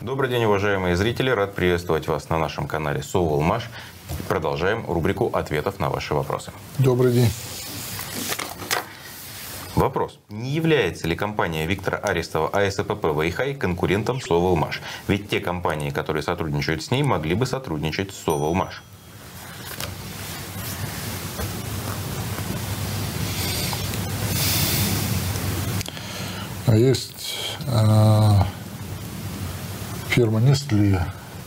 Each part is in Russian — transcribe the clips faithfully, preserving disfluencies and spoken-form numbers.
Добрый день, уважаемые зрители. Рад приветствовать вас на нашем канале Соволмаш. Продолжаем рубрику ответов на ваши вопросы. Добрый день. Вопрос. Не является ли компания Виктора Аристова АСПП Вэйхай конкурентом Соволмаш? Ведь те компании, которые сотрудничают с ней, могли бы сотрудничать с Соволмаш. А есть э, фирма Nestle,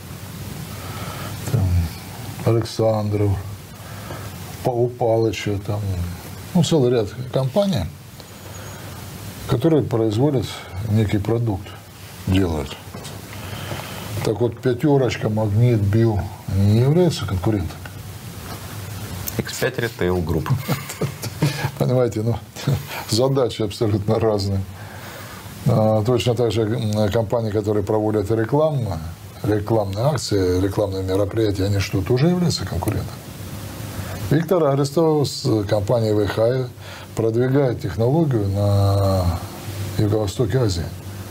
там, Александров, у Палыча, там, ну, целый ряд компаний, которые производят некий продукт, делают. Так вот, пятерочка, Магнит, Био не являются конкурентами. икс пять Retail Group. Понимаете, ну, задачи абсолютно разные. Точно так же компании, которые проводят рекламу, рекламные акции, рекламные мероприятия, они что, тоже являются конкурентами? Виктор Аристов с компанией Вэйхай продвигает технологию на Юго-Востоке Азии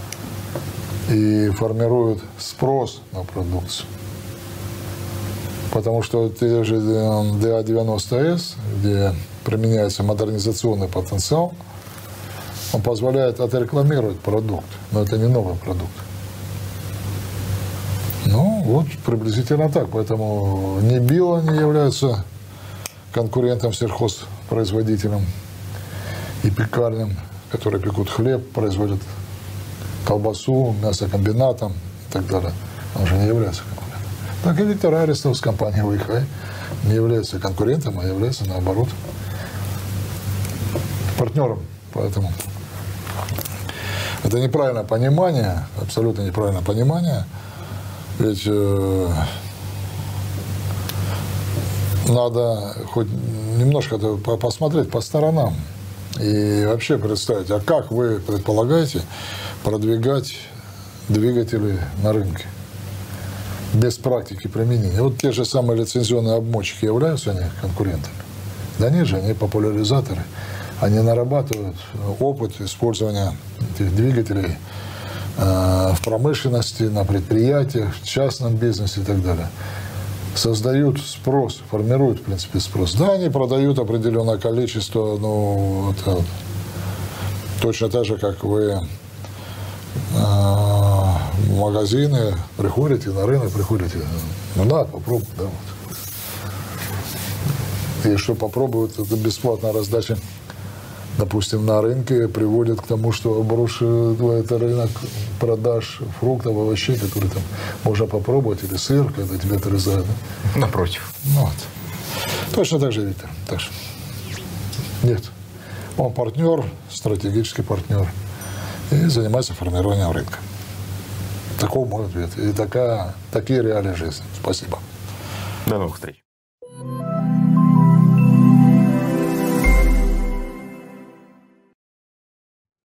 и формирует спрос на продукцию. Потому что те же ди а девяносто эс, где применяется модернизационный потенциал, он позволяет отрекламировать продукт, но это не новый продукт. Ну, вот приблизительно так. Поэтому ни Био не являются конкурентом сельхозпроизводителям и пекарням, которые пекут хлеб, производят колбасу, мясокомбинатом и так далее. Он же не является конкурентом. Так и Виктор Аристов с компанией Вэйхай не является конкурентом, а является, наоборот, партнером. Поэтому это неправильное понимание, абсолютно неправильное понимание. Ведь э, надо хоть немножко посмотреть по сторонам и вообще представить, а как вы предполагаете продвигать двигатели на рынке без практики применения? Вот те же самые лицензионные обмотчики, являются они конкурентами? Да нет же, они популяризаторы. Они нарабатывают опыт использования этих двигателей э, в промышленности, на предприятиях, в частном бизнесе и так далее. Создают спрос, формируют, в принципе, спрос. Да, они продают определенное количество, ну, это точно так же, как вы э, в магазины приходите, на рынок приходите, ну, надо попробовать, да, вот. И что попробуют, это бесплатная раздача, допустим, на рынке, приводит к тому, что обрушивает рынок продаж фруктов, овощей, которые там можно попробовать, или сыр, когда тебя отрезают. Да? Напротив. Ну, вот. Точно так же Виктор. Так же. Нет. Он партнер, стратегический партнер, и занимается формированием рынка. Таков мой ответ. И такая, такие реалии жизни. Спасибо. До новых встреч.